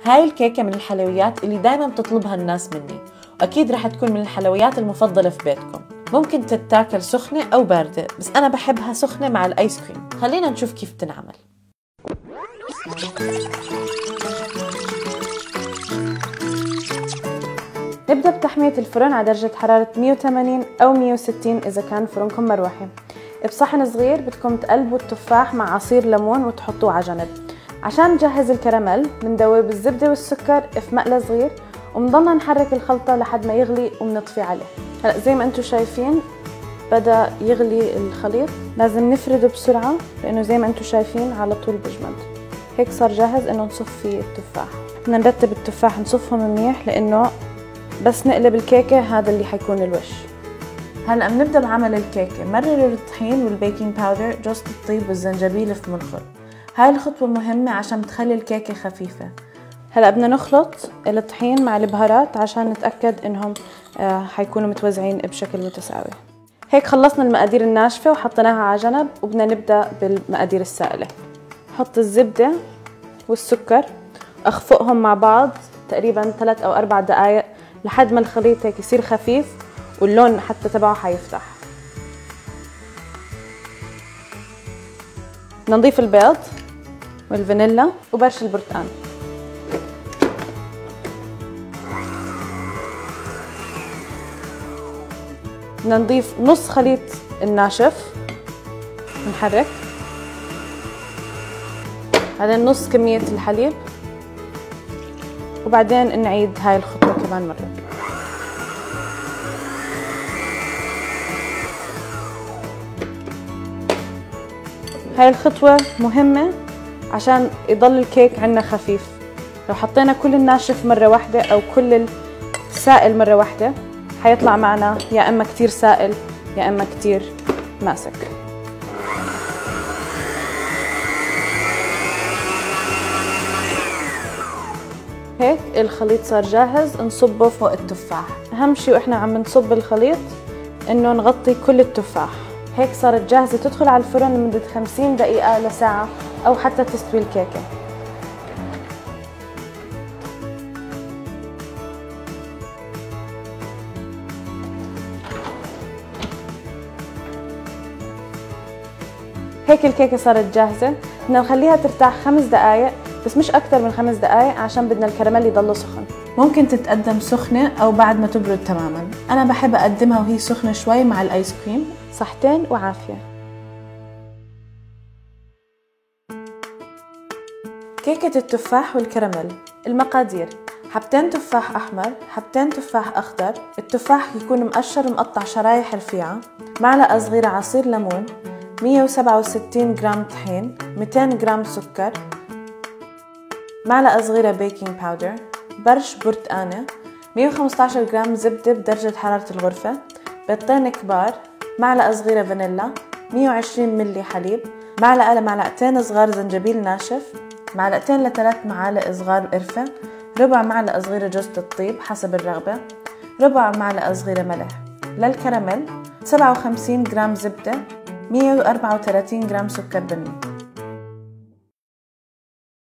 هاي الكيكة من الحلويات اللي دايما بتطلبها الناس مني، وأكيد رح تكون من الحلويات المفضلة في بيتكم. ممكن تتاكل سخنة أو باردة، بس أنا بحبها سخنة مع الآيس كريم. خلينا نشوف كيف تنعمل. نبدأ بتحمية الفرن على درجة حرارة 180 أو 160 إذا كان فرنكم مروحي. بصحن صغير بدكم تقلبوا التفاح مع عصير ليمون وتحطوه على جنب. عشان نجهز الكراميل بندوب الزبدة والسكر في مقلى صغير وبنضلنا نحرك الخلطة لحد ما يغلي وبنطفي عليه. هلا زي ما انتم شايفين بدأ يغلي الخليط، لازم نفرده بسرعة لأنه زي ما انتم شايفين على طول بجمد. هيك صار جاهز انه نصف فيه التفاح. بدنا نرتب التفاح نصفهم منيح لأنه بس نقلب الكيكة هذا اللي حيكون الوش. هلأ بنبدأ بعمل الكيكة. مرروا الطحين والبيكنج باودر، جوز الطيب والزنجبيل في منخل. هاي الخطوة مهمة عشان تخلي الكيكة خفيفة. هلأ بدنا نخلط الطحين مع البهارات عشان نتأكد انهم حيكونوا متوزعين بشكل متساوي. هيك خلصنا المقادير الناشفة وحطيناها على جنب، وبدنا نبدأ بالمقادير السائلة. حط الزبدة والسكر، اخفقهم مع بعض تقريبا 3 أو 4 دقايق لحد ما الخليط هيك يصير خفيف واللون حتى تبعه حيفتح. بدنا نضيف البيض والفانيلا وبرش البرتقال. بدنا نضيف نص خليط الناشف، نحرك، بعدين نص كمية الحليب، وبعدين نعيد هاي الخطوة كمان مرة. هاي الخطوة مهمة عشان يضل الكيك عنا خفيف. لو حطينا كل الناشف مرة واحدة أو كل السائل مرة واحدة حيطلع معنا يا إما كتير سائل يا إما كتير ماسك. هيك الخليط صار جاهز، نصبه فوق التفاح. أهم شي وإحنا عم نصب الخليط إنه نغطي كل التفاح. هيك صارت جاهزة تدخل على الفرن لمدة 50 دقيقة لساعة أو حتى تستوي الكيكة. هيك الكيكة صارت جاهزة. بدنا نخليها ترتاح 5 دقايق، بس مش أكتر من 5 دقايق عشان بدنا الكراميل يضله سخن. ممكن تتقدم سخنة أو بعد ما تبرد تماما. أنا بحب أقدمها وهي سخنة شوي مع الآيس كريم. صحتين وعافية. كيكة التفاح والكراميل. المقادير: حبتين تفاح أحمر، حبتين تفاح أخضر، التفاح يكون مقشر ومقطع شرايح رفيعة، معلقة صغيرة عصير ليمون، 167 جرام طحين، 200 جرام سكر، معلقة صغيرة بيكنج باودر، برش برتقانة، 115 جرام زبدة بدرجة حرارة الغرفة، بيضتين كبار، معلقة صغيرة فانيلا، 120 ملي حليب، معلقة لمعلقتين صغار زنجبيل ناشف، معلقتين ل3 معالق صغار قرفة، ربع معلقة صغيرة جوز الطيب حسب الرغبة، ربع معلقة صغيرة ملح. للكراميل 57 جرام زبدة، 134 جرام سكر بني.